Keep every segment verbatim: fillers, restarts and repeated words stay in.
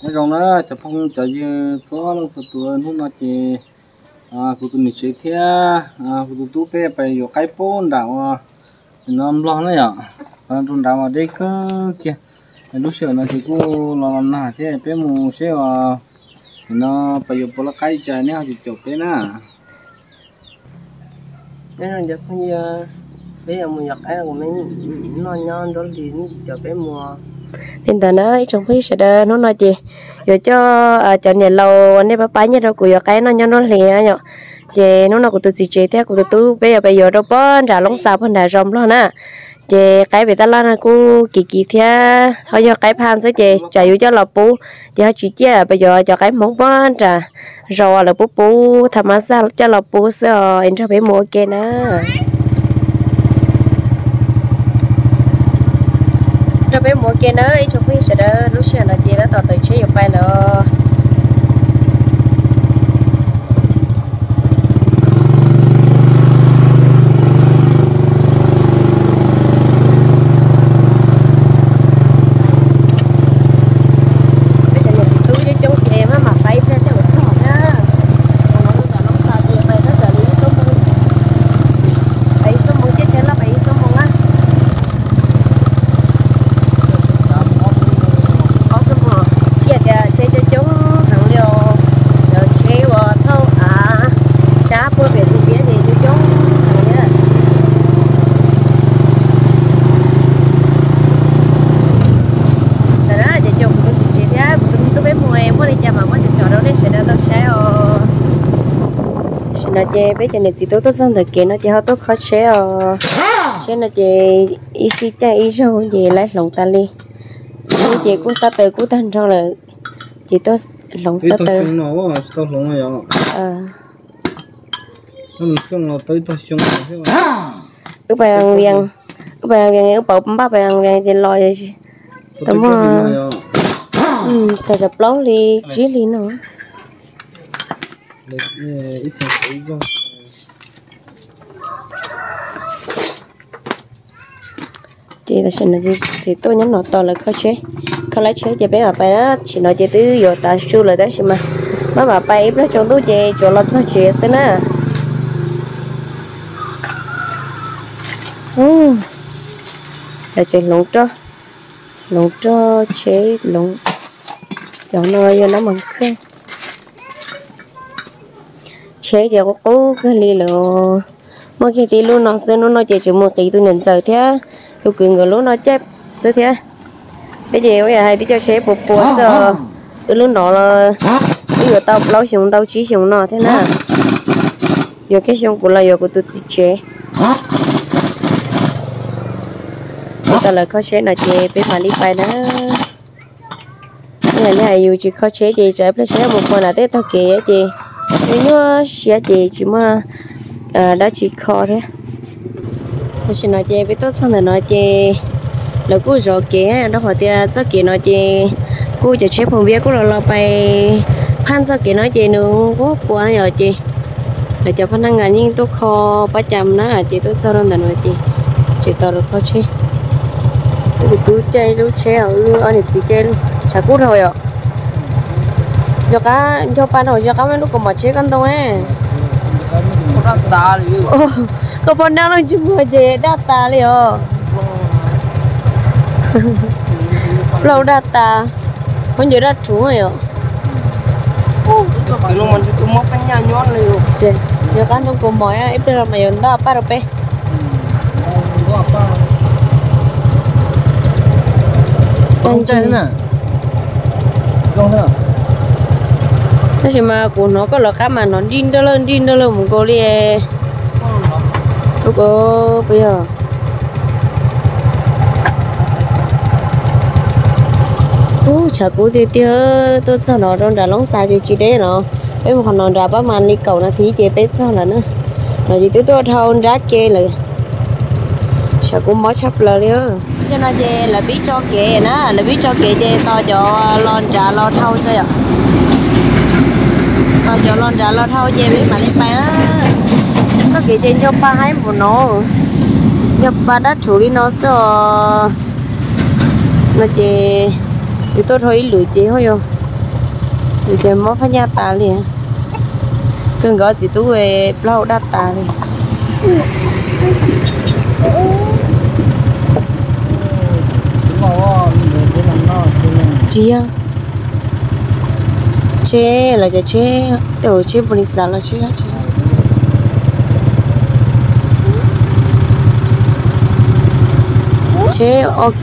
cái trong đó chụp phong cho như số lần số tuổi hôm nay thì à cụ tụi mình chơi thế à cụ tụi tụi bé phải có cái phone đào nó lo nữa nhở còn trong đào ở đây cứ kia lúc xưa nó thì cụ lo nà thế bé mù xe à nó phải có một cái trái này thì chụp thế nè nên là chụp như bây giờ mình nhập cái của mình nó nhon đó thì chụp bé mùa nên tao nói trong phía sẽ đỡ nó nói gì rồi cho cho nhà lâu anh ấy bà bái nhà đâu của cái nó nhon nó lẹ nhở chị nó nó của tôi chỉ chế thế của tôi bây giờ bây giờ đâu bớn trả lông sao hơn là rồng luôn á chị cái bị ta la nó cô kỳ kỳ thế thôi cho cái pan sẽ chị chạy vô cho lọc bù chị chỉ chia bây giờ cho cái món bớn trả rồi là bù bù tham ăn sao cho lọc bù sợ anh cho bé mua kia nè cho bé mua kia nữa trong khi sẽ đỡ lúc xưa là chị đã tỏ tới chế được bài nữa nó chơi bây giờ này chỉ tôi tốt hơn thời kia nó chơi họ tốt khó chế ờ chế nó chơi ý chí chơi ý sâu gì lấy lòng ta đi cái chơi cú sa từ cú thân trong là chỉ tôi lòng sa từ nó sao lòng rồi ờ nó không nó tới tôi xong rồi các bạn viên các bạn viên các bảo ba bạn viên trên lòi gì tấm ừ tại là plong đi chỉ đi nữa chị ta xin là chị chị tôi nhắn nó to là khó chế khó lấy chế chị bé mà phải đó chị nói chị tứ giờ ta su là đó chị mà má mà phải ít nó trong túi chị cho nó sao chị thế nè ừ là chị lồng cho lồng cho chế lồng cho nó vô nó bằng khơi chế giờ có cố cái ly lửa mà khi tí luôn nó sẽ nó nói chỉ một tí tôi nhận sợ thế tôi cười người lúc nó chép sẽ thế bây giờ bây giờ hay tí cho chế bột bột giờ tôi lúc đó là bây giờ tao lâu xuống tao chỉ xuống nó thế nào giờ cái xuống của là giờ của tôi chỉ chế tao là khó chế là chế bé mà đi phải đó này này dù chỉ khó chế gì trái phải chế một phần là tết tao kể chị nếu như xía chị chỉ mà à, đã chỉ khó thế thì xin nói chị biết tốt xong rồi nói chị là cô rõ kế đó phải tiền cho kế nói chị cô chỉ chế phòng việc cô là lo phải phan cho kế nói chị nữa quá quá rồi chị để cho phan năng ngàn nhưng tôi khó ba trăm đó chị tôi sao đâu là nói chị chị tao được khó chế thì tôi chơi tôi chế ở ở này chị chơi chả cút rồi ạ cho cá cho pan rồi cho cá mấy lúc còn mà chế con tôm ấy không ra ta liền có pan đang nói chung mà chế data liền lâu data không nhớ ra chú rồi ạ cái lúc mình cứ móc cái nhà nhón liền chế cho cá tôm cùng mồi á ít ra mày còn đó apa rồi pe không chơi nữa không nữa thế nhưng mà của nó có là cá mà nó đinh đó lên đinh đó lên một cô đi lúc đó bây giờ ô chả cố thì tiêu tôi cho nó trong đá lóng xài thì chỉ đấy nó bây một con nó đá bắt màn đi cầu nó thì chỉ biết sao là nữa nó chỉ tôi tôi thâu rác kê là chả cũng mất chấp lời nữa cho nó về là biết cho kê nó là biết cho kê về to cho lon trả lo thâu thôi ạ to cho lon trả lo thâu về biết mà đi bay á có kê trên cho ba hai một nó cho ba đã chủ đi nó sợ nó chỉ thì tôi thôi lưỡi chế thôi không rồi chơi món phải nhà ta liền cần gọi chỉ tú về lâu đắt ta liền chia chế là cái chế tiểu chế bún xào là chế chế chế ok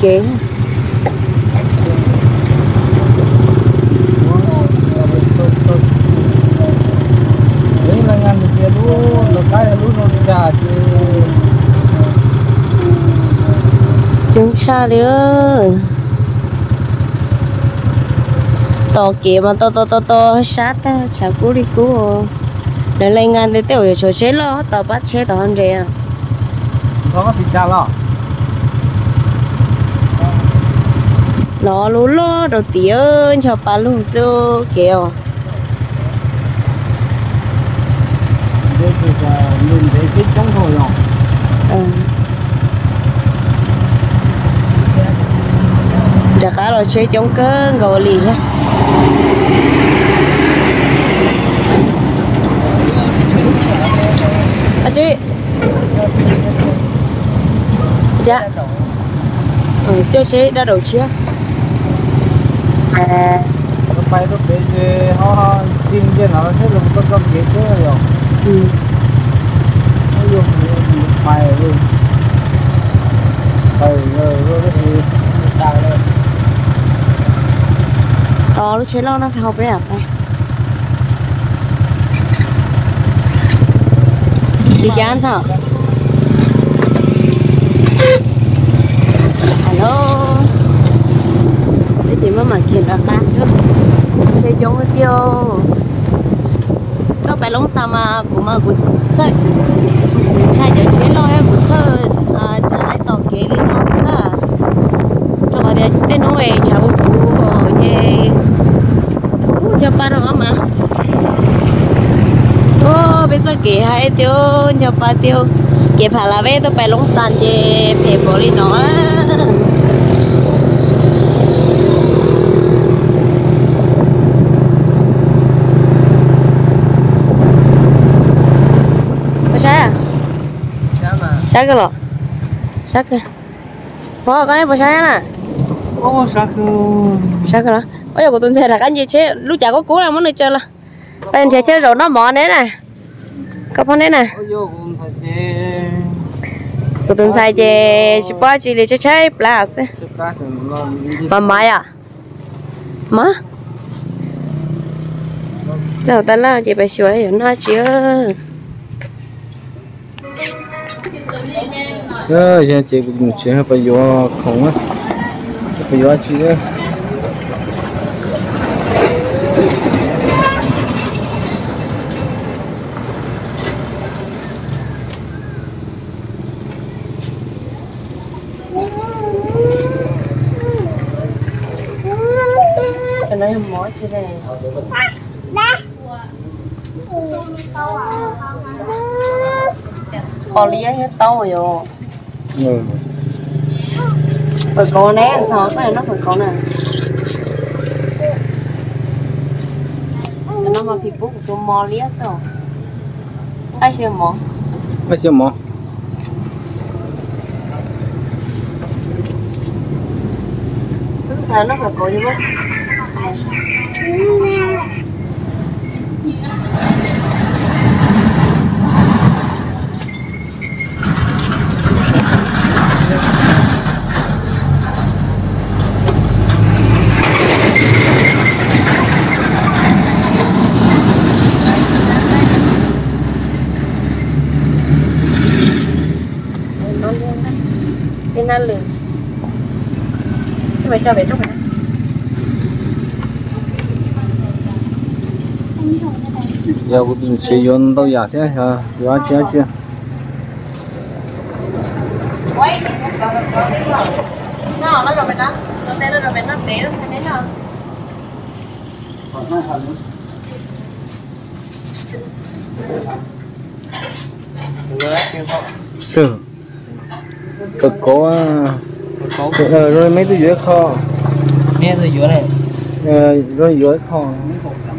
chúng cha nữa to kia mà to to to to sát ta chả cú đi cú để lên ngàn để tiểu cho chế lo tao bắt chế tao ăn rẻ có thịt cha lo nó lú lo đầu tiên cho bà lú số kẹo đây là mình để chết trong thôi rồi ừ chả cá rồi chế chống cơ gầu lì nhá à chị dạ ừ tiêu chế đã đầu chia nó bay nó để họ họ tin trên nó sẽ dùng con con kia chứ rồi ừ nó dùng bay luôn bay rồi rồi thì ta lên ờ lúc chế lo nó phải học đấy à đây đi kia ăn sao alo thế thì mà mà kiện là cá sấu chơi giống cái tiêu có phải lông sao mà cũng mà cũng chơi trai chơi chơi lo em cũng chơi à trả lại tàu kế lên nó xí là rồi thì tên nó về chào cô rồi về cho ba nó mà ô bây giờ kể hai tiêu cho ba tiêu kể phải là về tôi phải lông sàn về phải bỏ đi nó sao sao cái lọ sao cái bỏ cái này bỏ sao nè ô sao sao cái lọ bây giờ của tôi sẽ là cái gì chứ lúc chả có cú là món này chơi là bên chơi chơi rồi nó mỏ đấy nè có phong đấy nè của tôi xài chơi sport chỉ để chơi chơi plus mà mai à má giờ ta là chị phải sửa hiểu nó chưa ờ giờ chị cũng chỉ hay phải vô không á phải vô chị á cái này không mỏi chứ này có lý hết to rồi ừ phải có nè sao cái này nó phải có nè nó mà thịt bút của mò lý sao ai chưa mò ai chưa mò sao nó phải có như vậy tên ăn liền cái mày cho bé trong này giờ cũng chỉ dùng đâu giả thế hả giờ chưa chưa nó nó rồi mày nó nó tên nó rồi mày nó té nó thế nào ừ cực có rồi mấy tôi dưới kho nghe rồi dưới này rồi dưới kho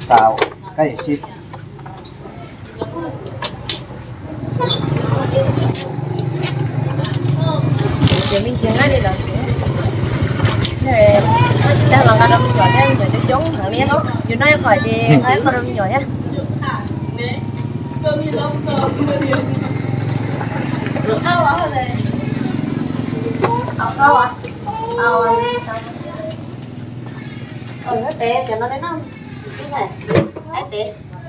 xào cái xịt giờ mình chuyển ngay đi rồi này nó chỉ đang làm cái đông nhỏ thế rồi nó trống thằng liên đó giờ nó khỏi thì thấy con đông nhỏ nhá ao ao này ao ao à ao à ừ hết té cho nó đến không cái này hết té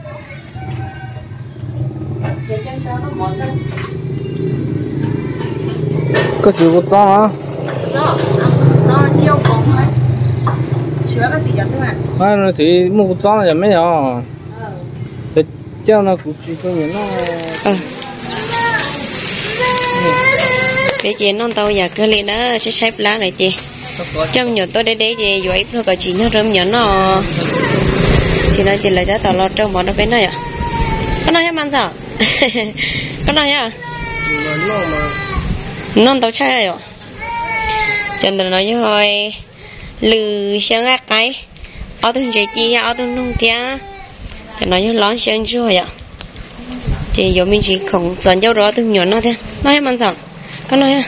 chơi chơi sao nó mòn ra có chịu một gió hả? gió gió nhiều không thôi chúa cái gì vậy thế mà hai nó thì một gió là mấy nhỏ thì cho nó cũng chỉ cho những nó bé chị non tàu nhà cơ lên đó sẽ xếp lá này chị trong nhỏ tôi đây đấy chị rồi ít thôi cả chị nhớ rơm nhỏ nó chị nói chị là giá tàu lọt trong bọn nó bên này à con nói em ăn sao con nói nhá non tàu chơi rồi chân tôi nói như hồi lừ sáng ác cái ở thôn chị chi ở thôn nông kia cho nói như lón sáng rồi ạ thì giờ mình chỉ không dọn dâu đó thôn nhỏ nó thế nói em ăn sao con nói nhá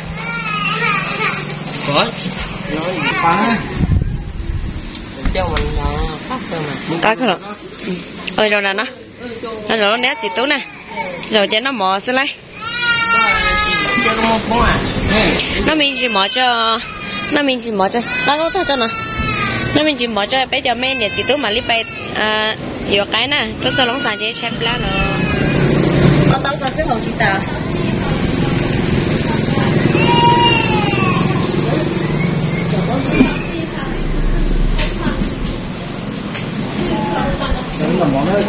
có nói phá cho mình phát rồi mà có cái rồi ơi rồi nè nó nó rồi nó đét gì tú nè rồi cho nó mò sẽ lấy cho nó một món à nó mình chỉ mò cho nó mình chỉ mò cho nó có thôi cho nó nó mình chỉ mò cho bây giờ men để gì tú mà lấy bay à nhiều cái nè tôi cho lóng sàn cho chép lá nó có tao có sức hậu chị ta những là món đó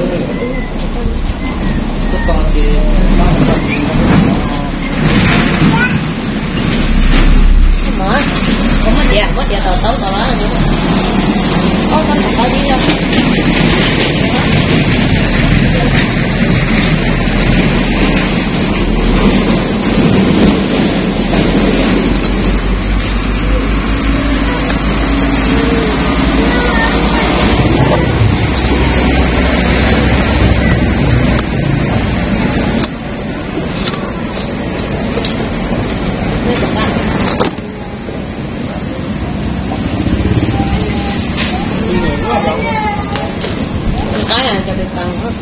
có con thì mở có mất điện mất điện tàu tàu tàu đó có con một cái gì không cái này cho được sang hết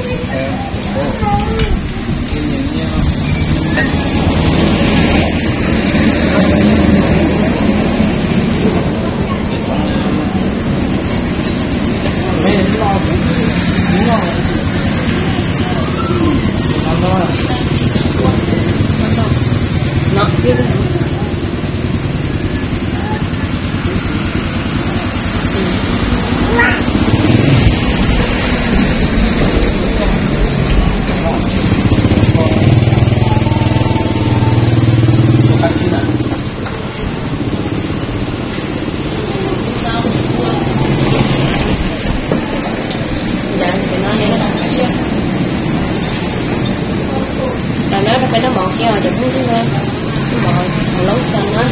nó biết phải nó bọt kia rồi đừng có cái bọt lấu xanh đó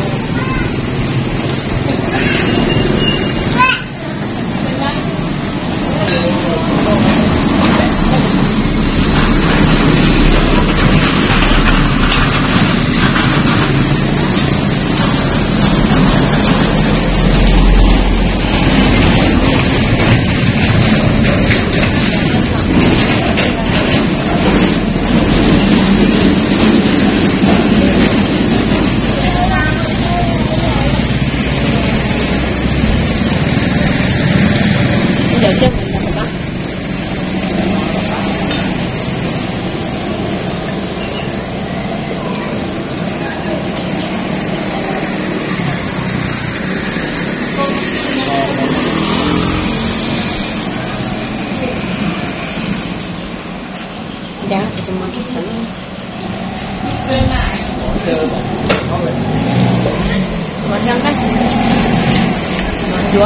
giá thì mình phải một trăm đấy một chúa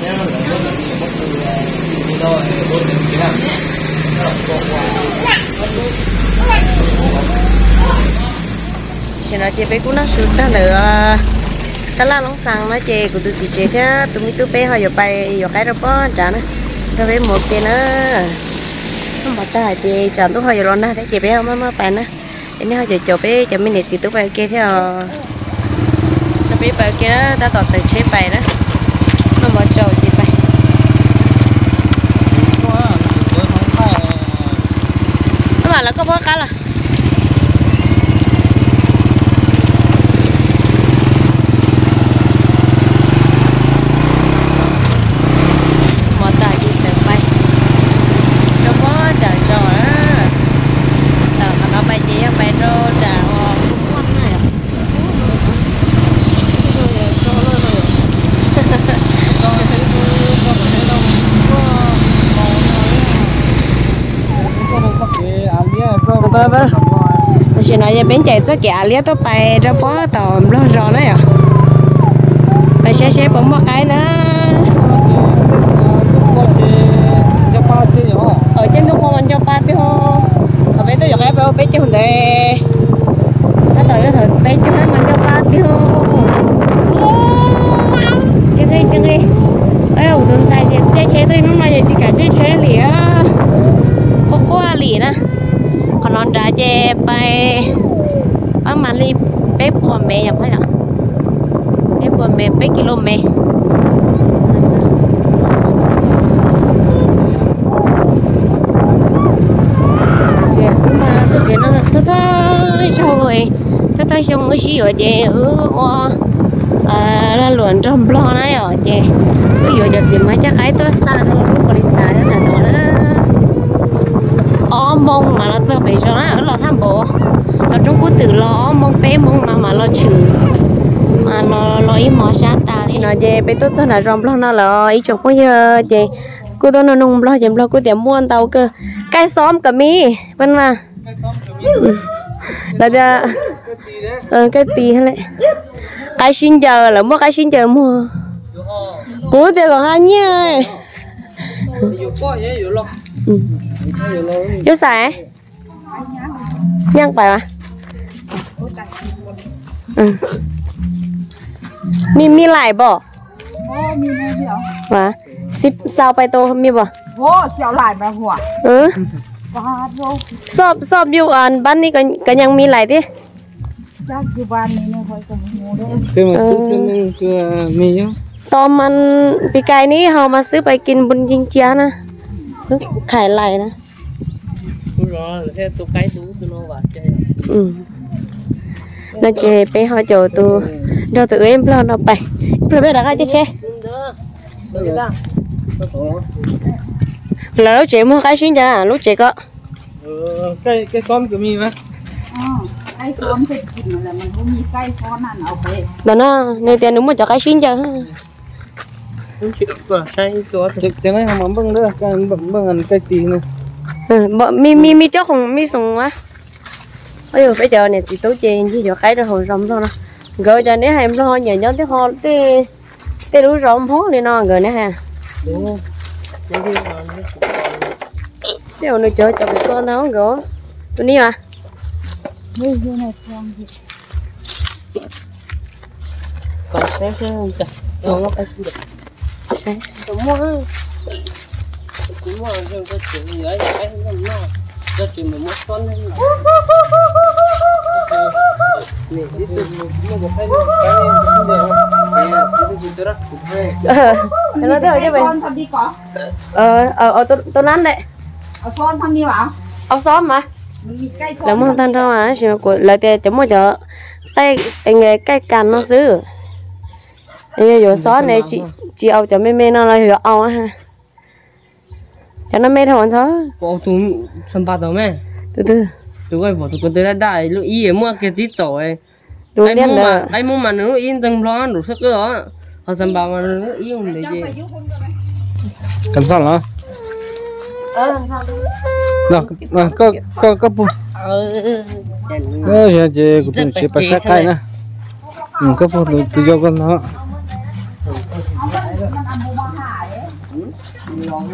Chị nói chị bé cũng nó sụt ta nữa ta la lông sang nó chị của tụi chị chị thế tụi mi tụi bé họ giờ bay giờ cái đó bó trả nó tụi bé một chị nữa không bắt ta chị chọn tụi họ giờ luôn đó thấy chị bé không mới bay nữa nên họ giờ chụp bé cho mình để chị tụi bay kia theo tụi bé bay kia đó ta tọt từ chế bay đó nó bỏ trâu chị bay nó mà là có bó cá là vâng vâng chị nói bên chạy tất cả liếc tôi bay ra bó tàu lo rò đấy à phải xe xe bấm một cái nữa ở trên tôi không cho ba tiêu ở bên tôi cái bên bên chưa để nó tới cái thời bên chưa mà cho ba tiêu chưa đi chưa đi ấy ở tuần sai chạy xe tôi nó nói chỉ cả chạy xe lìa có qua lìa nè còn non trả chè bay bác mà đi bếp của mẹ nhầm hay là bếp của mẹ bếp kilo mẹ chè nhưng mà sự kiện nó thơ thơ rồi thơ thơ xong cái gì ở chè ở à ra luận trong lo này ở chè ví dụ giờ chỉ mấy chắc cái tôi xa rồi lúc còn đi xa đó là nó đó ó mông mà nó cho bé cho nó ở là tham bộ nó trong cú từ lo mông bé mông mà mà lo trừ mà nó lo ý mò sát ta thì nói về bé tốt cho là rong lo nó là ý chụp bây giờ chị cô tôi nó nung lo chém lo cô tiệm muôn tàu cơ cái xóm cả mi vân mà là giờ ờ cái tì hay lại cái xin giờ là mua cái xin giờ mua cú thì còn hai nhia này vô xài nhang phải mà ừ. mi mi lại bỏ mà ship sao bay tô mi bỏ vô xéo lại mà hỏa ừ vô shop shop yêu ăn bán đi cái cái nhang mi lại đi chắc cái ban này nó phải cầm mua đấy cái màซื้อcái mì nhá ตอนมันปีกายนี้เรามาซื้อไปกินบนยิงเจียนะขายไหลนะ rồi theo tụ cái tụ tụ nó vào chơi ừ nó chơi bé họ chờ tụ cho tụi em lo nó bay rồi bé đặt ra chơi là lúc chị mua cái xin ra lúc chị có cái cái xóm của mì mà cái xóm thì là mình khôngมี cây xóm ăn ở về đó nó nơi tiền đúng mà cho cái xin ra đúng chị có sai có cái này không bưng nữa cái bưng bưng cái tì này ừ mi mi mi cho không mi sùng á ôi bây giờ này thì tối chơi chỉ cho cái rồi hồi rồng thôi nó gỡ cho nếu em lo nhờ nhớ tới ho tới tới đủ rồng hố đi nó gỡ nè ha tiêu nó chơi cho một con nó gỡ tụi ní à đây này xong thì còn sáng sáng chả nó nó cái gì sáng cũng mua cũng mua rồi cái chuyện gì ấy cái nó nó cái chuyện mà mua con lên là nè đi từ mua một cái cái nè đi từ từ đó ờ nó theo chứ mày con thằng đi có ờ ờ ờ tôi tôi nắn đấy ở con thằng đi bảo áo xóm mà mình bị cây xóm là mua tan đâu à chỉ của lời tiền chấm một chỗ tay nghề cây cành nó xứ bây giờ xó này chị chị ao cho mê mê nó là hiểu ao ha cho nó mê thôi sao bỏ tụi sân ba tàu mẹ từ từ tụi cái bỏ tụi con tới đã đại lúc ý mua cái tí tổ ấy tôi anh biết mua là mà anh mua mà nó in từng lo đủ sức đó họ sân ba mà nó in để gì cầm sao hả ờ nào mà có có có bù ờ ờ giờ giờ cũng chỉ phải sát cái nè ừ có bù từ từ vô con nó มันเอาบูมาหาเด้ลอง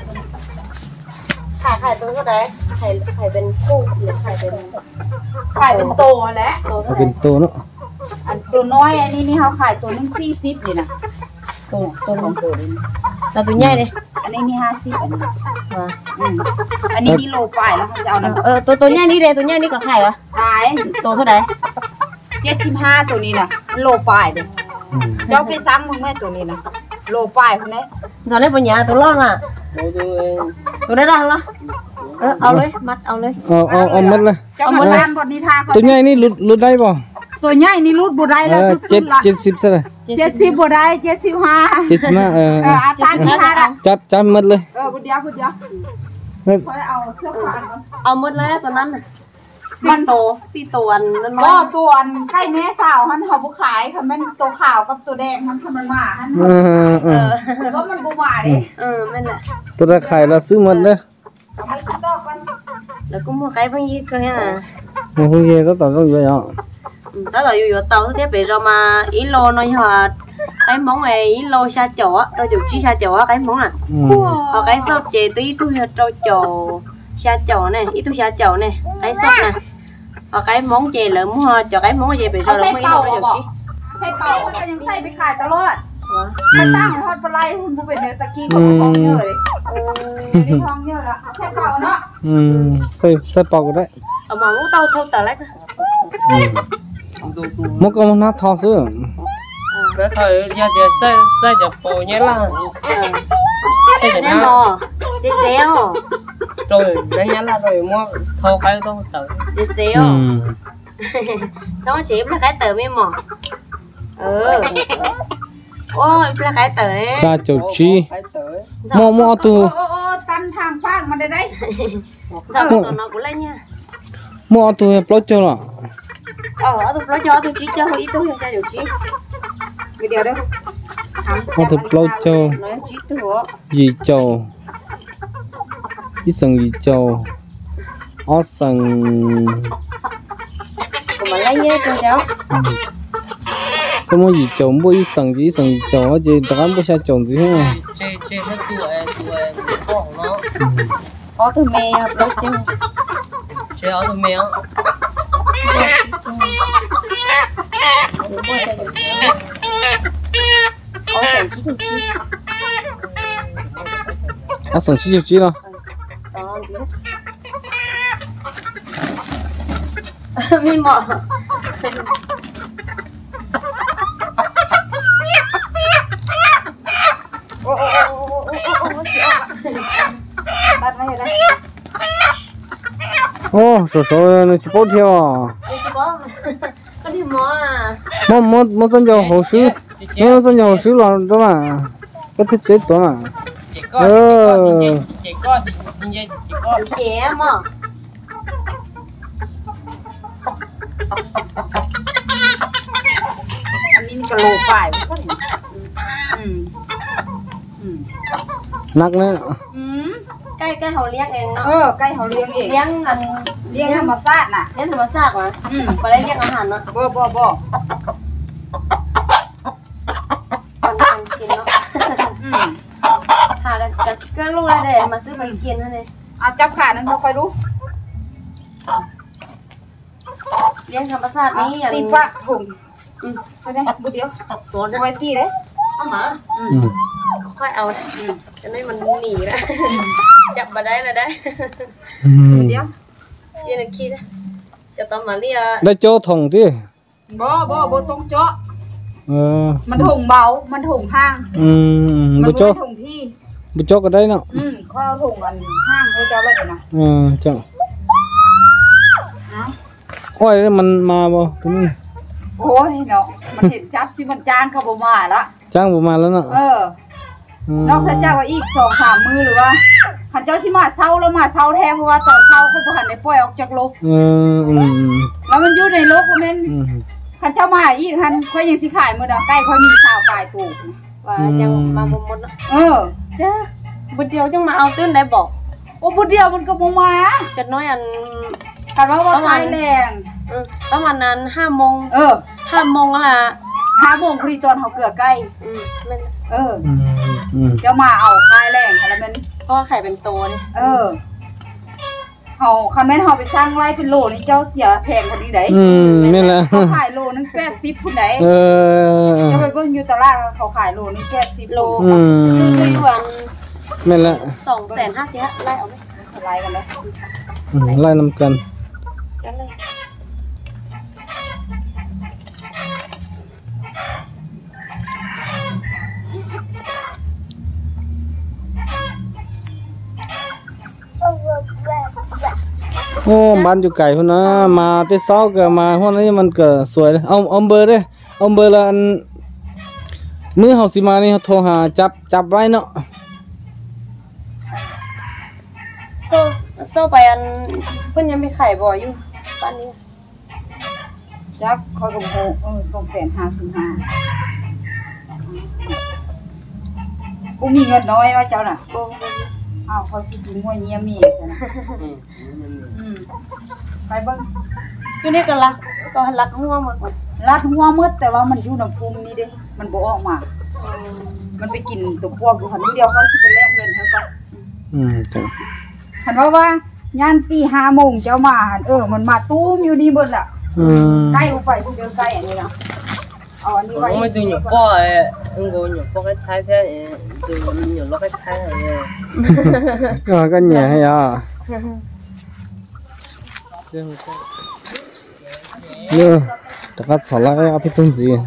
ขายขายตัวเท่าไหร่ขายขายเป็นคู่หรือขายเป็นขายเป็นโตแหละตัวเอาเท่าไหเป็ร่นตัวเนาะอันตัวน้อยอันนี้นี่เขาขายตัวนึงสี่สิบนี่นะตัวตัวของตัวนี้แล้วตัวใหญ่เลยอันนี้นี่ห้าสิบอันนี้ว่าอืมอันนี้นี่โลไปแล้วเขาจะเอาเอนะอเออตัวตัวใหญ่นี่เลยตัวใหญ่นี่ก็ขายวะขายตัวเท่าไหร่เจ็ดสิบห้าตัวนี้นะโลไปเด้ออืมเจ้าไปซ้ำมึงแม่ตัวนี้นะโลไปคนนี้ตอนแรกปัญญาตัวร่องอ่ะตัวตัวเองตัวได้ดังเหรอเออเอาเลยมัดเอาเลยเอาเอาเอาหมดเลยเจ้ามาทานบทนิทานก่อนตัวใหญ่นี่หลุดหลุดได้ป่ะตัวใหญ่นี่รูดบุได้เอแล้วอสุเจ็ดดๆละเจ็ดสิบเท่าไหร่เจ็ดสิบบุได้เจ็ดสิบห้าเจ็ดสิบห้าเออเอออาจารย์นิทานอ่ะจับจับหมดเลยเออบุเดียวบุเดียวเฮ้ยพอเอาเสื้อผ้าก่อนเอาหมดเลยตัวนั้นน่ะสี่โตสี่ตัวนั่นก็ตัวอันใกล้แม่สาวหันเขาบุขายค่ะแม่นตัวขาวกับตัวแดงหันทำมันมาหันเออเออแต่ว่ามันบุมาดิเออแม่นแหละตัวละขายเราซื้อหมดเลยเอาไปติดต่อกันแล้วก็mua cái bánh gì cơ ha โอ้โหเยอะต่อต้องเยอะ ta là dù tàu thế bị rồi mà ý lô nó hòa cái món này ý lô sa chỏ rồi dù chi sa chỏ cái món à อืม hoặc cái sốt chè tí tôi cho chò sa chỏ này ý tôi sa chỏ này cái sốt này hoặc cái món chè lợn mua cho cái món chè bị เอา rồi ใส่ là mấy เป่า lô เอา dù บอก chi ใส่เป่าก็ยังใส่ไปขายตลอดใส่ตั้งทอดปลาไหลคุณบุเป็นเนื้อตะกี้ของท้องเยอะเลยโอ้ยนี่ท้องเยอะแล้วเอาใส่เป่าเนาะอืมใส่ใส่ปอกก็ได้ ở mà muốn tao thâu tờ lấy ตัวตัวมุกก็มันน่าทอซื้อ cái thời giờ thì sai sai chụp bộ nhé là ờ xem bò dê chéo rồi đấy nhá là rồi mua thâu cái không tới dê อื chéo ม nó chỉ là cái tờ mềm mỏ ừ ôi là cái tờ đấy ชาเจ้าจี cái tới หมอหมอตัวโอ้โอ้ตันทางฟางมันได้ได้ giờ tụi nó cũng lên nha หมอตัวปลดเจ้าละ ờ tụi nó cho tụi chị cho ít tôi cho tụi chị เดี๋ยวเด้อหมอตัวปลดเจ้า nói chị tôi ยีเจ้าอีสังยีเจ้าอ๋อสัง của mà lấy nhé tôi cháu ก็มอยีเจ้าบ่อีสังอีสังยีเจ้าจีตะกันบ่ชาเจ้าสิฮะ chơi chơi hết tuổi tuổi bỏ nó có tôi mè tôi chứ chơi áo tụi mèo có chồng chị tụi chị อ่ะสังสิเจ้าจีละ còn gì hết mi mỏ โอ้โอ้โอ้โอ้โอ้โอ้โอ้ตัดไว้ได้โอ้สวยๆนี่สิปอเที่ยว đi chị có có đi mỏ à มอมอมอสัญญาหอซื้อมอสัญญาหอซื้อละตัวน่ะก็ที่เจ็ดตัวน่ะ chỉ có chỉ có chỉ chỉ có chị mỏ อันนี้นี่ก็โลไปอืมอืมนักแน่อืม cái cái hầu liếc em เอ nó อใกล้เขาเลี้ยงเอง liếc ăn เลี้ยงธรรมชาติน่ะ liếc thằng sạc mà อืม và lấy liếc ăn hẳn nó บ่บ่บ่ còn cònกินnó อืมหากับกับก็ลูกอะไรเดี๋ยวมาซื้อไปกินนั่นเองเอาจับขานั้นบ่ค่อยรู้เลี้ยงธรรมชาตินี้อย่างตีปะถุงอืมไปได้บุเดียวตัวไว้ตีเลยเอาหมาอืมค่อยเอาจะไม่มันหนีนะจับมาได้เลยได้อืมเดียวเรียนคิดจะต้องมาเรียได้โจ้ทงติบ่บ่บ่ตรงเจาะเออมันถุงเบา มันถุงห้างอืมมับ่นโจ้ไม่ถุงที่บ่โจ้ก็ได้เนาะอืมเขาเอาถุงอันห้างเขาจะเอาไว้เดี๋ยวนะเออเจ้าเนาะโอ้ยมันมาบ่ตรงนี้โอ้ยเนาะมันเห็นจับสิมันจางเขาบ่มาละจ้างบ่มาแล้วเนาะเออ นอกจากว่าอีกสองสามมือหรือว่าขันเจ้าสิมาเศร้าแล้วมาเศร้าแท้เพราะว่าตอนเศร้าเขาบ่หันได้ปล่อยออกจากโลกเอออืมแล้วมันอยู่ในโลกแล้วแม่นอืมขันเจ้ามาอีกหันค่อยยังสิขายมื้อดาใกล้ค่อยมีสาวปลายตู vàยังมาหมดหมดเออจ้าบุญเดียวจังมาเอาตื้นได้บอกโอ้บุเดียวมันก็บ่มาจะน้อยอันกันว่าว่าขายแรงประมาณนั้นห้าโมงเออห้าโมงละห้าโมงพอดีตอนเฮาเกลือใกล้อืมมันเอออืมอืมเจ้ามาเอาคายแรงแล้วมันเพราะว่าไข่เป็นโตนี่เออเฮาคันแม่นเฮาไปสร้างไว้เป็นโลนี่เจ้าเสียแพงกว่านี้ได้อืมนี่แหละเขาขายโลนึงแปดสิบพุ่นได้เออเจ้าไปเบิ่งอยู่ตลาดเขาขายโลนึงแปดสิบโลอืมคืออยู่วันนี่แหละสองแสนห้าสิบไล่เอาไหมอะไรกันเลยอืมไล่นำกันจัดเลยโอ้บ้านอยู่ไกลพุ่นนะมาแต่เช้าก็มาฮอดนี้มันก็สวยเลยเอาเอาเบอร์เด้อเอาเบอร์ละอันมื้อเฮาสิมานี่เฮาโทรหาจับจับไว้เนาะโซ่โซ่ไปอันเพิ่นยังมีไข่บ่อยู่บ้านนี้จักคอยกับโหเออสองแสนห้าสิบห้ากูมีเงินน้อยว่าเจ้าน่ะบ่บ่อ้าวคอยคิดถึงหัวเมียมีซะนะอืมไปเบิ่งอยู่นี่ก็รักก็รักหัวหมดรัดหัวหมดแต่ว่ามันอยู่น้ำฟุมนี่เด้มันบ่ออกมา มันไปกินตัวพวกอยู่หันมื้อเดียวเขาสิไปแลกเงินเขาก็อืมจ้ะหันว่าว่ายานสี่ห้าโมงเจ้ามาหันเออมันมาตุ้มอยู่นี่เบิดล่ะอืมใกล้ออกไปที่เดินใกล้อันนี้นะเอาอันนี้ไว้ไม่ตัวหยกป้อเอ้งโกหยกป้อcái thái thế từ nhổ nó cái thái này ก็ก็แหน่ให้อ่ะเนี่ยแต่ก็สอนแล้วเอาไปตุ้งจีเออ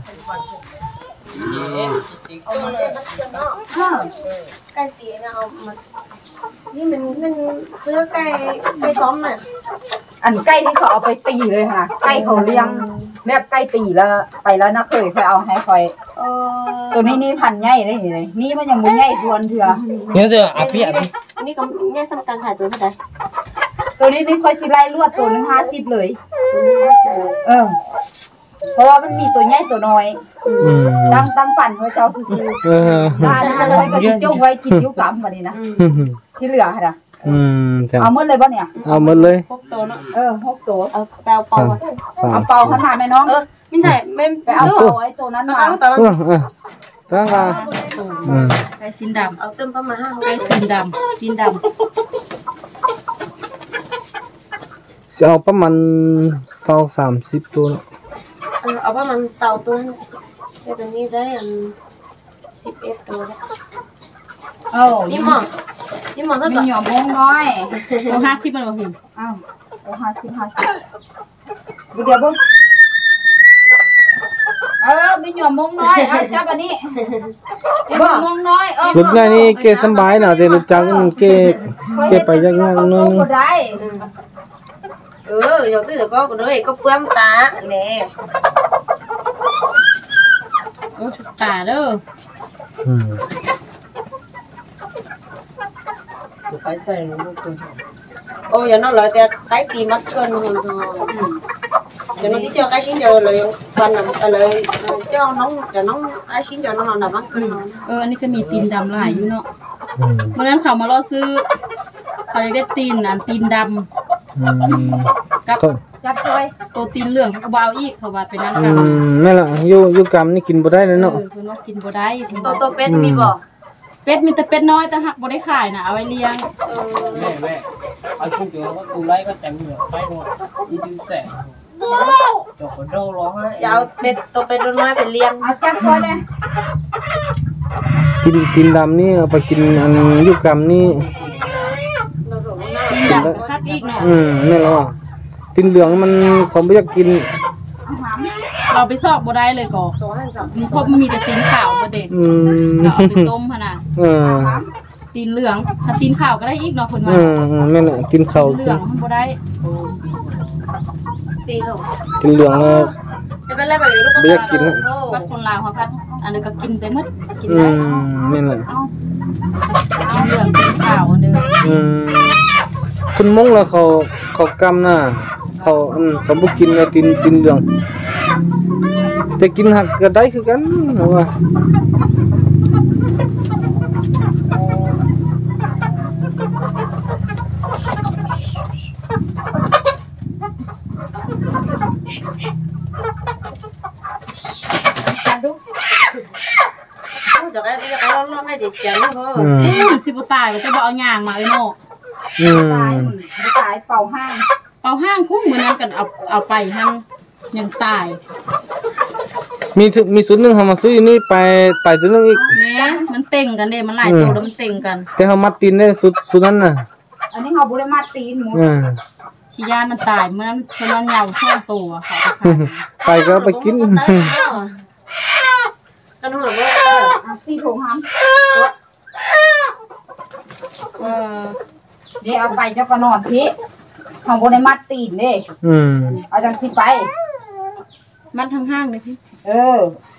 ไก่ตีนะเอามานี่มันมันซื้อไก่ไก่ซ้อมน่ะอันใกล้ที่เขาเอาไปตีเลยค่ะใกล้เขาเลี้ยงแบบใกล้ตีแล้วไปแล้วนะเคยค่อยเอาให้ค่อยเออตัวนี้นี่พันใหญ่ได้เห็นเลยนี่มันยังบ่ใหญ่ทวนเถื่อ nhớ chưa à phía อันนี้ก็แยกสำคัญขายตัวเท่าไหร่ตัวนี้ไม่ค่อยสิไล่ลวดตัวหนึงห้าสิบเลยตัวนี้ห้าสิบเลยเออ เพราะว่ามันมีตัวใหญ่ตัวน้อยอืมตั้งตั้งปั่นไว้เจ้าซื่อเออๆบ้านนั้นเลยก็สิจุกไว้กินยุกำบัดนี้นะที่เหลือค่ะอืมจ้ะเอาหมดเลยบ่เนี่ยเอาหมดเลยพวกตัวเนาะเออหกตัวเอาแปลวเป่าสามอ่ะสามเอาเป่าขนาดแม่น้องเออมินใส่ไม่ไปเอาเป่าไอ้ตัวนั้นมามาเอาแต่ละเออเออตั้งกันอืมไก่ซินดำเอาเติมประมาณห้าไอ้ตีนดำตีนดสิเอาประมาณสองสามสิบตัวเนาะเออเอาประมาณเสาตัวแต่ตัวนี้ได้อันสิบเอ็ดตัวำเอ้านี่หมอนี่หมอเท่ามีกับหย่อมงน้อยตัวห้าสิบมันบ่พิมอ้าวโอ้ห้าสิบห้าสิบเดี๋ยวเบิ่งเออมีหย่อมมงน้อยเอาจับอันนี้เบิ่งมงน้อยเออรถง่ายนี่เกสบายเนาะแต่รถจักรมันเกเกไปยากๆหน่อยนึงบ่ได้เออเดี๋ยวตื้อก็ก็เลยก็เปื้อนตาแน่โอ้ตาเด้ออืม cái tay nó cũng โอ้ยnó lợiแต่ไก่ตีมัดเกินrồi cho nó tí cho cái xin giờ lợi phần là lợi cho nóng cho nóng ai xin cho nó là bắt เอออันนี้ก็มีตีนดำหลายอยู่เนาะอืมเมื่อนั้นเขามารอซื้อเขาอยากได้ตีนอันตีนดอืมำกับก็จับไว้ตัวตีนเหลืองเขาบ่เอาอีกเขาว่าเป็นนางอืกำมแม่นล่ะอยู่อยู่กรรมนี่กินบ่ได้เลยเนาะเออเพิ่นว่ากินบ่ได้เพิ่นตัวว่าตัวเป็ดมีบ่เป็ดมีแต่เป็ดน้อยแต่หักบ่ได้ขายน่ะเอาไว้เลี้ยง mẹ mẹ anh không chịu nó tù lấy cái chém nhiều tay luôn đi đi sẻ cho có đâu nó จะเอาเป็ดตัวเป็ดน้อยไปเลี้ยงเอาจับไว้เลยกินกินดำนี่เอาไปกินอันอยู่กรรมนี่ตีนดำก็คักอีกเนาะอืมแม่นแล้วอะตินเหลืองมันเขาไม่อยากกินเราไปซอกบ่ได้เลยก็ตัวหันจับมันเพราะมันมีแต่ตีนขาวบ่เด็ดอืมเราเอาไปต้มหั่นน่ะเออตีนเหลืองถ้าตีนขาวก็ได้อีกเนาะเพิ่นเอว่าอเออแม่นน่ะกินข้าวตีนเหลืองมันบ่ได้ตีหรอกินเหลืองแล้วจะเป็นอะไรแบบนี้ลูกไม่อยากกินนะพัดคนลาวเขาพัดอันนี้ก็กินไปหมดกินอืได้มแม่นน่ะเอาเอาเหลืองตีนขาวเด้ออืมคนมงแล้วเขาเขากำน่ะเขาอืมเขาบ่กินเลยตินตินเหลือง แต่กินหักก็ได้คือกันเอาว่าจะได้ที่จะได้เจ็บจังเออเอ๊ะสิบ่ตายว่าจะบ่เอาย่างมาไอ้โน่อืมตายมึงบ่ตายเป่าห้างเอาห้างคุ้มมื้อนั้นกันเอาเอาไปหั่นยังตายมีถึมีสุดหนึงเฮามาซื้อนี่ไปไปตัวนึงอีกแหน่มันเต่งกันเด้มันหลายตัวแล้วมันเต่งกันแต่เฮามัดตีนได้สุดสุดนั้นน่ะอันนี้เฮาบ่ได้มาตีนหมูอ่าขี้ยานมันตายมื้อนั้นเพิ่นมันเหยาช่องตัวเขาไปขายไปก็เอาไปกินกันหัวว่าเอออ่ะตีโถงหำเออเดี๋ยวเอาไปเจ้าก็นอนทีเฮาบ่ได้มาตีนเด้อืมเอาจังสิไปมันทั้งห้างเลยพี่เออ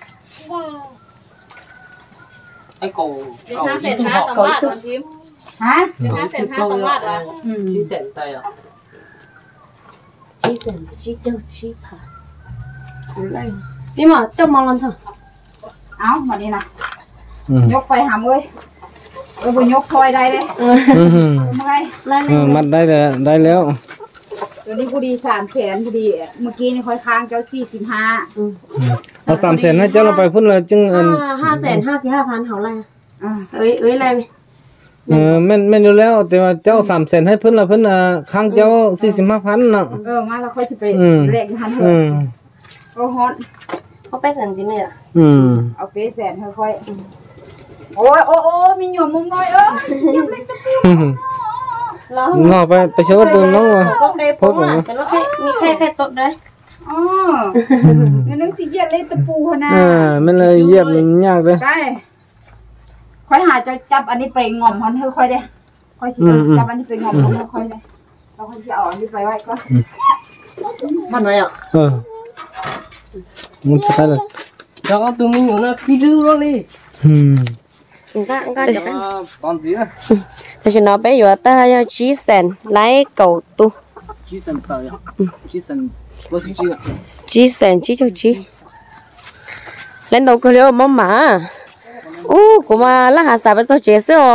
ไอ้โกเดี๋ยวหาเศษหาตำวาดมันพิมพ์ฮะเดี๋ยวหาเศษหาตำวาดอ่ะอืมที่เส้นใจอ่ะจีเซนจีเจ้าจีผ่าอะไรนี่มาเจ้ามองมันสิเอามานี่นะอืมยกไปหามเอ้ยเออบ่ยกซอยได้เด้อืมเออเมื่อยไล่เออมัดได้แล้วได้แล้วตัวนี้ผู้ดีสามแสนผู้ดีเมื่อกี้นี่ค่อยค้างเจ้าสี่สิบห้าเอาสามแสนให้เจ้าเราไปพุ่นเลยจึงอันห้าห้าแสนห้าสิบห้าพันเขาไรอ่าเอ้ยเอ้ยอะไรเออแม่นแม่นอยู่แล้ว แต่ว่าเจ้าสามแสนให้เพิ่นละเพิ่นอ่ะค้างเจ้าสี่สิบห้าพันเนาะเออมาแล้วค่อยสิไปอืมเลขอยู่หันเถอือะมโอ้ฮอนเขาไปแสนจริงเลยอ่ะอืมเอาเปแสนค่อยๆโอ้ยโอ้โอ้มีหยวมมุมน้อยเอ้ยยิ้มเล็กตะปูแล้วงอไปไปโชว์ตัวน้องว่ะก็ได้เพราะว่าแต่ว่าแค่มีแค่แค่ตดได้อ๋อในหนึงสิเยียดเล็กตะปูหั่นน่ะอ่ามันเลยเหยียบยากเลยได้ค่อยหาจะจับอันนี้ไปงอมหันเถอะค่อยเด้ค่อยสิเอาจับอันนี้ไปงอมหันเถอะค่อยเด้เราค่อยสิเอาอันนี้ไปไว้ก่อนมันอะไรอ่ะเออมันจะได้เลยแล้วก็ตัวมีอยู่นะพี่ดื้อแล้วนี่อืมก็ก็จะเป็นตอนนี้นะแต่ฉันเอาไปอยู่แต่要几แสนไล่เก่าตู้จีสันตายอ่ะจีสันว่าจีอ่ะ几แสน几就几lãnh đạo cái liệu mắm mà ô của mà lá hạt xả bên trong chế sữa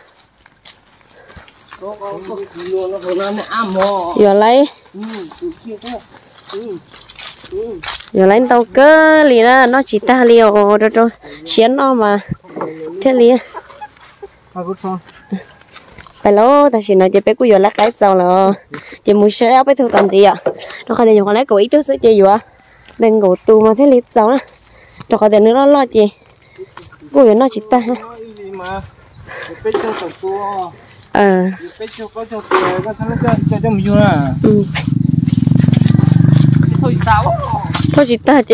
nó có có nhiều nó hồi nó am mò giờ lấy ừ từ kia đó ừ ừ giờ lãnh đạo cơ lì đó nó chỉ ta liều rồi rồi xén nó mà thế lì มากุศลไปแล้วแต่ฉันจะไปกูอยู่แล้วไกลจังแล้วจะมุ่งเช้าไปถูกตันจีอ่ะเราก็เดี๋ยวอยู่คนแรกกูอีกตัวซื้อจะอยู่อ่ะเดินกูตูมาเท่าลิจังนะเราก็เดี๋ยวนึกรอดจีกูอยู่นอกจิตตามาเป็ดเจ้าตัวเออเป็ดเจ้าก็เจ้าตัวก็ทั้งนั้นจะจะมีอยู่นะอืม thôi sao เท่าจิตตาเจ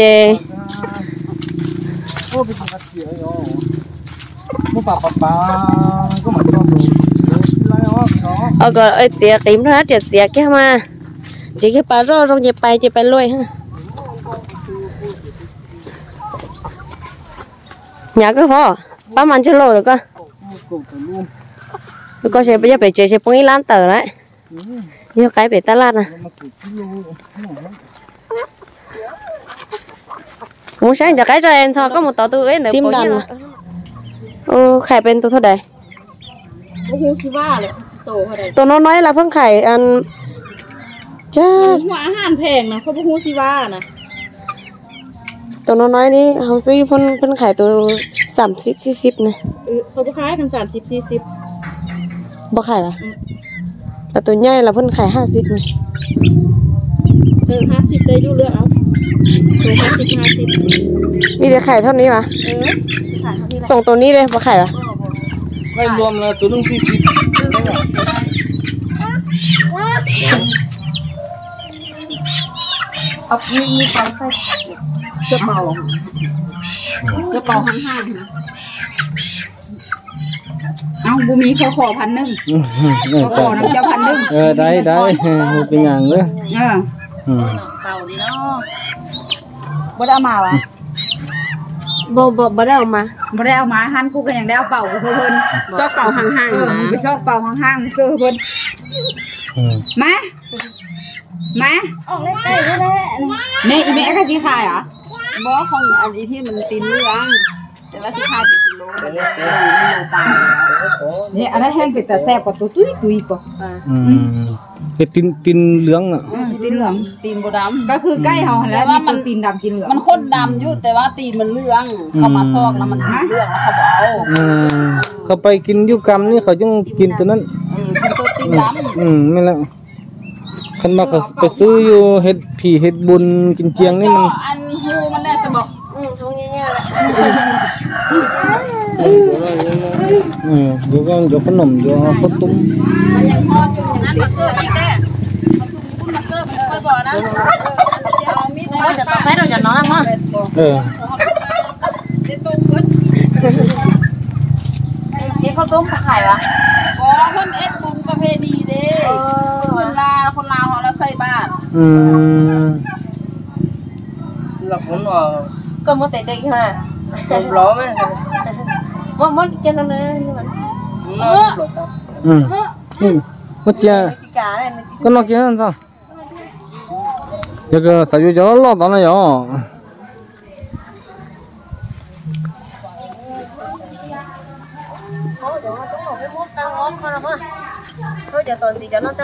โอ้เป็นสัตว์เสียอยู่มุป่าป่าป่าก็เหมือนตัวตัวไรอ๋อสอง ờ còn ơi chị tìm ra chị chị kia mà chị cái bà rô rong chị bay chị bay lui ha nhà cái phò ba man chưa lôi được cơ กูตัวลุ่ม có sẽ bây giờ phải chơi sẽ bông lan tờ đấy nhiều cái phải ta lan à มากูกิโล muốn sáng giờ cái cho em thôi có một tàu tôi ấy nữa sim đàn ừ khải bên tôi thôi đây โอ้โหสิว่าเลยสิโตเท่าใดตัวน้อยๆlàเพิ่งไข่อันจ้าหัวอาหารแพงนะเขาบ่ฮู้สิว่านะตัวน้อยๆนี่เขาซื้อเพิ่นเพิ่นขายตัวสามสิบสี่สิบนะเออเขาบ่ขายกันสามสิบสี่สิบบ่ขายละแต่ตัวใหญ่ละเพิ่นขายห้าสิบนะเออห้าสิบได้อยู่เลือกเอาตัวห้าสิบห้าสิบมีแต่ขายเท่านี้วะเออขายเท่านี้แหละส่งตัวนี้เลยบ่ขายละไม่รวมแล้วตัวนึงสี่สิบเอามีมีความใส่เสื้อเป่าเสื้อเป่าห้างๆนะเอ้าบ่มีเขาขอพันหนึงเขาขอน้ำเจ้าพันหนึงเออได้ได้เป็นอย่างเลยเออเป่าดีเนาะบ่ได้เอามาวะบ่บ่บ่ได้เออกมาบ่ได้เอามาหันกูก็ยังได้เอาเป่ากูเพิ่นซอกเป่าห้างเออมึงไปชอบเป่าห้างๆมึงซื้อเพิ่นมามาออกเลยได้เลยนี่อีแม่ก็สิขายเหรอๆบ่ของอันนี้ที่มันตีนเรื่องแต่ว่าสิขายเป็นกิโลมันเลยโลตายนี่อันนั้นแห้งเป็นแต่แซ่บกว่าตัวตุ้ยตุ้ยกว่าอืมเป็นตินตินเหลืองอ่ะอืมตีนเหลืองตีนบ่ดำก็คือใกล้เฮาหั่นแหล้วว่ามันตีนดำตีนเหลืองมันข้นดำอยู่แต่ว่าตีนมันเหลืองเขามาซอกแล้วมันตีนเหลืองแล้วเขาบอกเอาอืมเขาไปกินยุกรรมนี่เขาจึงกินตัวนั้นเออเป็นตัวตีนดำอืมนี่แหละคันมาเขาไปซื้ออยู่เฮ็ดผีเฮ็ดบุญกินเจียงนี่มันอันหูมันได้สบอกอืมท้องเงี้ยๆแหละอืมเดี๋ยวก็เดี๋ยวขนมเดี๋ยวเอาข้าวต้มมันยังทอดอยู่ยังติดเสื้ออีกแก่คุณมาเสิร์ฟมันค่อยบอกนะเอออันเดียวเอามีดเราจะต้องใช้เราจะนอนมั้งเออเดี๋ยวตุ้มขึ้นนี่ข้าวต้มขายวะอ๋อคนเอ็ดบุญประเพณีเด้คนลาวคนลาวเขาละใส่บ้านอืมหลับมันว่าก็มาแต่เด็กฮะผมร้อไหมมันมันกินอะไรนี่มันเอออืมอืมเมื่อกี้จิกาเนี่ยก็นอกกินนั่นซะ这个啥就叫老当了呀？ thôi giờ nó cũng một cái mốt tao ngon con không á thôi giờ tuần gì cho nó cho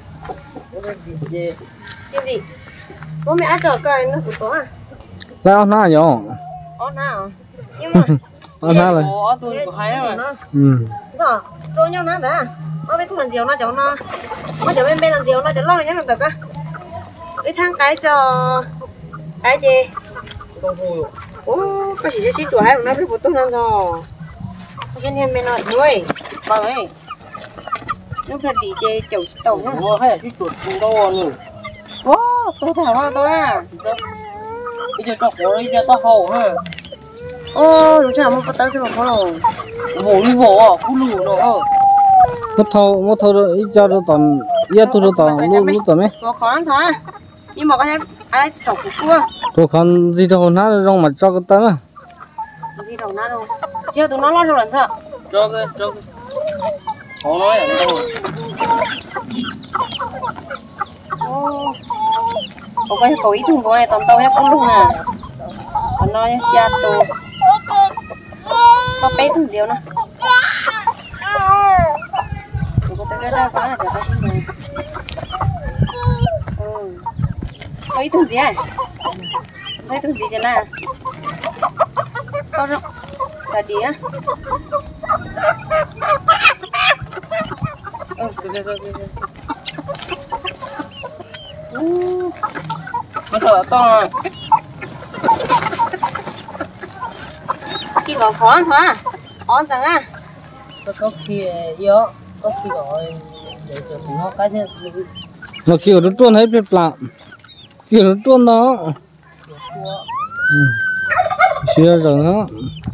cái gì bố mẹ ăn trở cày nó của tôi à 来เอาหน้าย่อ ó nào nhưng mà เอาหน้าเลย Ủa tôi có hay mà. nó อืม rồi trôi nhau nó đã nó biết thằng diều nó cho nó nó cho bên bên thằng diều nó cho lo nhá thằng tập á cái thang cái cho cái gì Không vui. ô cái gì chỉ chuột hay nó biết một tuần rồi cái này bên nó nuôi vâng ấy lúc là đi chơi chậu tàu á Ủa hay là cái chuột cũng đau nữa. ô tôi thảo hoa tôi à Bây giờ chọc nó đi ra to hầu ha. ô đúng chưa một tao sẽ một con lồng Vỗ đi vỗ à, cú lù nó hả? มดเท่ามดเท่าอีเจ้าเราตอนเยี่ยตัวเราตอนรู้รู้ตัวไหม có khó lắm thôi nhưng mà có em ai chọc của cua ตัวคันที่เท่าหน้าลงมาจอกกันตั้งอ่ะ gì đâu nó đâu chưa tụi nó lo cho lần sợ Cho cái, cho cái. Khó nói à, đâu. ô có cái cổ ý thùng của này toàn tàu hết con luôn nè còn nó xe tù có bé thằng diều nè có tới đây có là để có xin rồi ừ có ý thùng gì à có ý thùng gì cho nè có rộng là đi á ừ cứ cứ cứ cứ Nó sợ to rồi. chị còn khó ăn thôi à khó rằng à Có có khi yếu, có khi gọi để cho nó cái thế. เราเกี่ยวรถต้นให้เป็นปลาเกี่ยวรถต้นเนาะอืมเชื่อจังเนาะ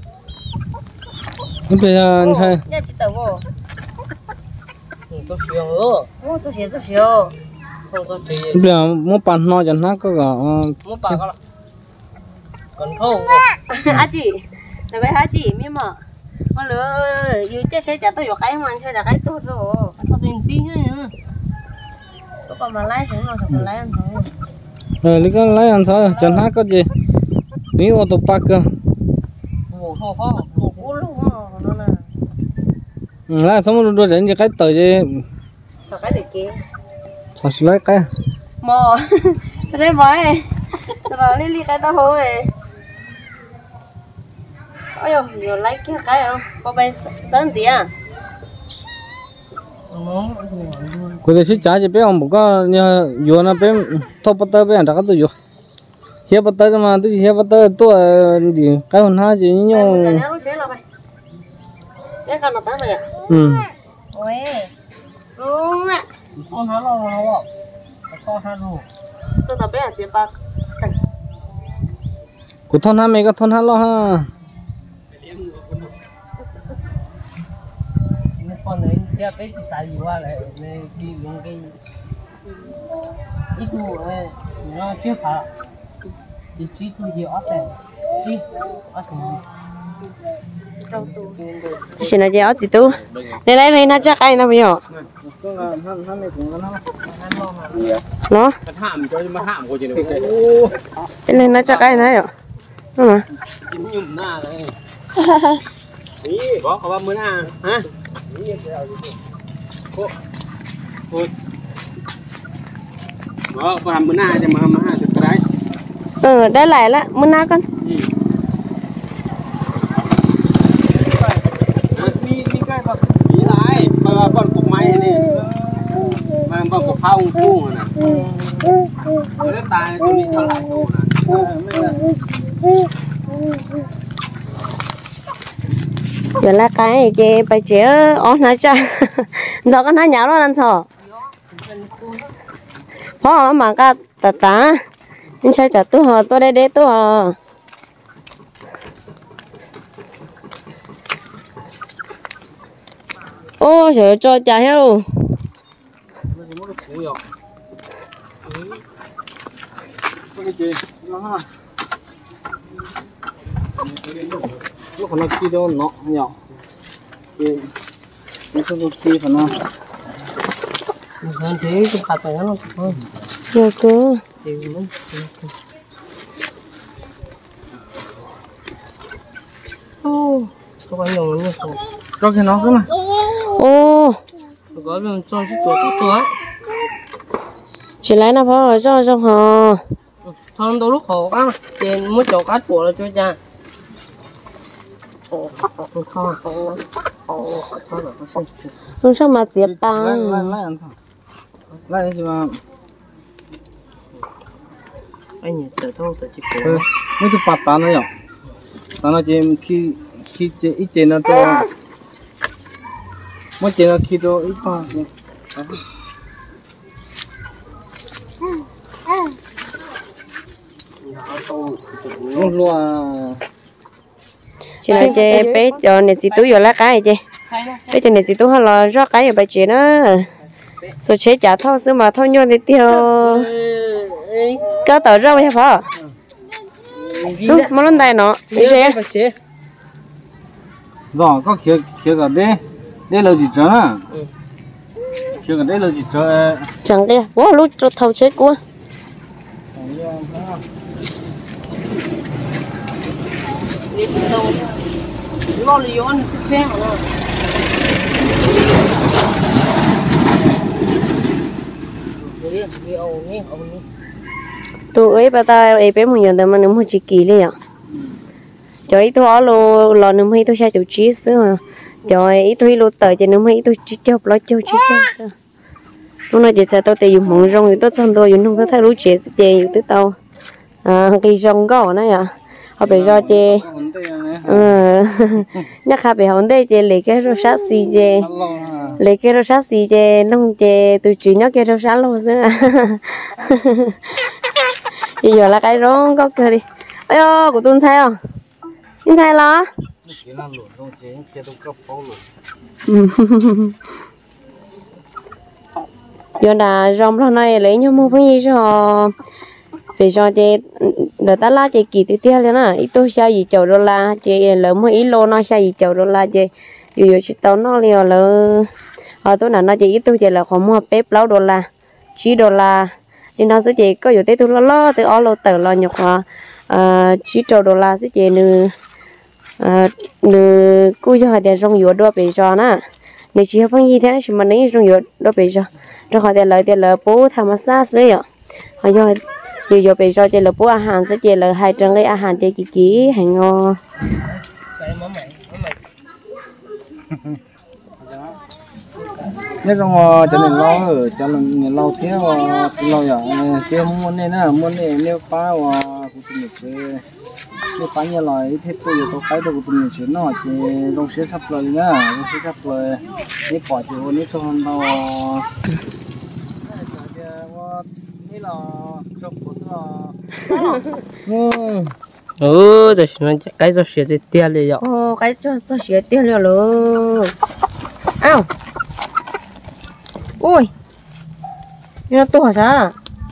นี่เป็นยังไง nhà chị tàu vô Ừ, có siêu nữa. ô tôi xíu tôi xíu Không có gì. นี่เป็นมดปั่นนอจันนะก็ก็ Muốn bà con là. Còn không. à chị là cái hả chị mi mà con lỡ yêu chết sẽ trả tôi vào cái mà chơi là cái tốt rồi Có tiền gì nhá. có còn mà lái xuống rồi còn lái ăn thôi เออนี่ก็ไล่อันซะจันนะก็จีนี่ออโต้ปาร์ก Ngủ ho ho. một cú luôn nó nè อืมแล้วสมมุติเราจะยังไงต่อจี sao cái để kia สักไล่กัน mò đây mới tao bảo li li cái tao thôi ôi dồi nhiều lấy kia cái không có bay sơn gì à Nó กูจะชี้จ่ายจะไปเอาบุกก็เนี่ยอยู่นะเป็นทบปัตเตอร์เป็นอะไรก็ตัวอยู่เฮียปัตเตอร์จะมาตัวเฮียปัตเตอร์ตัวดีใครคนหาจีนี่ Đây, ย một chén nó xé là bay cái con nó tắt rồi à อืม ôi đúng ạ con há lo nó bỏ. Con há lo. cho tao bé là tiền bạc กูทนหาไม่ก็ทนหาล้อฮะ Nên con đấy ra cái chỉ xài gì qua lại nên chỉ dùng cái ít tu ấy nó chưa phá chỉ chỉ tu gì ở đây chỉ ở đây xin nói gì ở chị tu đây đây đây nó chắc ai nó bây giờ nó มันห้ามจอยมาห้ามกูจะดู đây đây nó chắc ai nó rồi đúng mà กินยุ่มหน้าเลยนี่บอกเขาว่ามื้อหน้าฮะนี่โอ้โห đó có làm bữa nay cho mà mà hai chục cái ờ đã lại là muốn nào con mi mi cái bạc đi lại mà con cục máy này mà con cục phao phu này nè nó tài tôi đi cho lại tu nè giờ là cái gì bài chế ó nói cha giờ con nói nháo nó làm sao họ mà cái tà tà anh sai trả tôi họ tôi đây đấy tôi họ ô trời cho trả heo cái gì nó ha lúc còn nó kia đâu nó nhỏ thì nó sẽ được kia phần nó hơn thế cũng khá phải nó thôi nhiều cơ thì nó ô có bao nhiêu nó cho cái nó cơ mà ô có bên trong chút tuổi chút tuổi chỉ lấy nào phải cho cho họ thằng đâu lúc khổ quá trên muốn chỗ cá của là cho cha không sao mà tiếp ta lại lại lại ăn sao lại gì mà anh nhớ tới thông tới chỉ của mấy thứ bát tan nữa tan nó chỉ khi khi chỉ ít chỉ nó to mấy chỉ nó khi to ít to luôn luôn chị nói chị bé cho nên chị túi vô lá cái chị bé cho nên chị túi họ lo rót cái ở bài chị nó số chế trả thao xứ mà thao nhon thì tiêu có tờ rau hay phở món lần này nó đi chị rồi có kia kia cái đấy đây là gì chứ kia cái đấy là gì chứ chẳng đi quá lúc cho thao chế của đi đâu lo lý do nó thích hả nó tụi ấy bà ta ấy bé một nhậnแต่มันนึกว่าจีกีเลยอ่ะจอยตัวโลโลนึกว่าตัวใช้ตัวชีสอ่ะจอยตัวโลเตอร์จะนึกว่าตัวชีสเจ้าปลาเจ้าชีสเจ้าlúc này chỉ sẽ tôi tự dùng mỏng rong tôi xong tôi dùng không có thay lúa chế chế dùng tới tàu à cái rong gạo này à họ bị do chế nhắc họ bị hỏng đây chế lấy cái rau sát xì chế lấy cái rau sát xì chế nông chế tôi chỉ nhắc cái rau sát luôn nữa bây giờ là cái rong có cơ đi ơi của tôi sai không anh sai lo giờ đã rong lo này lấy nhau mua cái gì cho vì cho chị đợt ta la chị kỳ tiếp theo nữa nè ít tôi sao gì chầu đô la chị lỡ mua ít lô nó sao gì chầu đô la chị dù dù chị tao nó liền lỡ ở tôi là nó chị ít tôi chị là khoảng mua bếp lâu đô la chín đô la thì nó sẽ chị có dù tết tôi lo lo từ ở lô tờ lo nhọc à chín chầu đô la sẽ chị nữ à nữ cúi cho họ tiền rong dừa đua bị cho nè nữ chỉ học gì thế chỉ mà lấy rong dừa đua bị cho cho họ tiền lợi tiền lợi bố tham massage đấy ạ họ cho dù dù bị cho chị là bố ăn sẽ chị là hai trăm cái ăn chị kỹ kỹ hàng ngon nếu trong cho nên lo ở cho nên lo thiếu lo giờ thiếu muốn nên là muốn nên nếu phá và cũng được chơi nếu phá như lời thế tôi tôi cái tôi cũng được chơi nó thì trong sẽ sắp lời nhá trong sẽ sắp lời nếu bỏ thì nếu cho hơn đâuนี่หรอจบกูสิหรออืม ừ thì nó cái cho sửa thì tiềnเลยạ ồ cái cho cho sửa tiền liền luôn ao ui nó to hả sao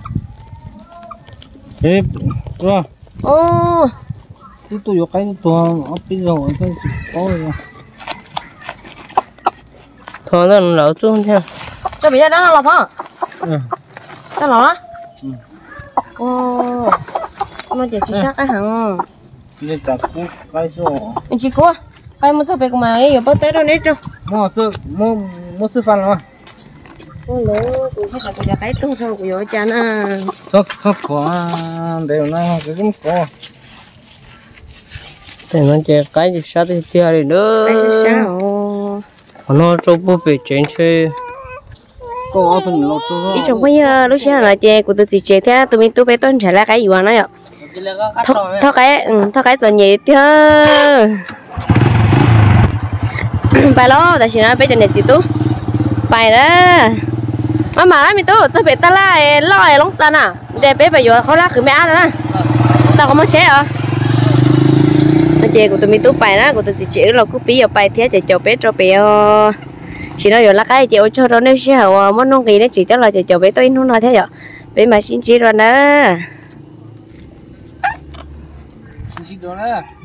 ê tua ô cái tôi có cái tua ở bên rồi cái có rồi thôi nó lẩu chung theo cho bây giờ đó là lọc hả ừ cho lọc á ồ nó chỉ chỉ sát cái hàng nên chặt cái cái số anh chị cô cái muốn sao về cùng mà ấy bắt té đâu nấy cho mua sư mua mua sư phan rồi ô lố cũng phải là cái cái tốt hơn của gió cha na Chắc chắc có đều na cái cũng có. thì nó chơi cái gì sao thì theo đi nữa cái sao nó cho bố về chuyện chơi Có phần lột cho. ý trong bây giờ lúc sáng là chơi của tôi chỉ chơi thế tụi mình tụi bé tuần trả lại cái gì vậy nó thọ thọ cái ừ thọ cái rồi nhỉ thế bài lo tại sao nó bây giờ này chị tú bài đó mà mà mình tú cho bé ta lại lo lại lóng san à để bé bây giờเขาlắcคือไม่ăn rồi tao có muốn chế à nó chơi của tụi mình tú bài đó của tụi chị chơi là cứ bí giờ bài thế để cho bé cho bé chỉ nói rồi là cái chị cho nó nếu sẽ hậu món nông kỳ nó chỉ cho là cho bé tôi nó nói thế vậy bé mà xin chỉ rồi nữa Chỉ đó nè.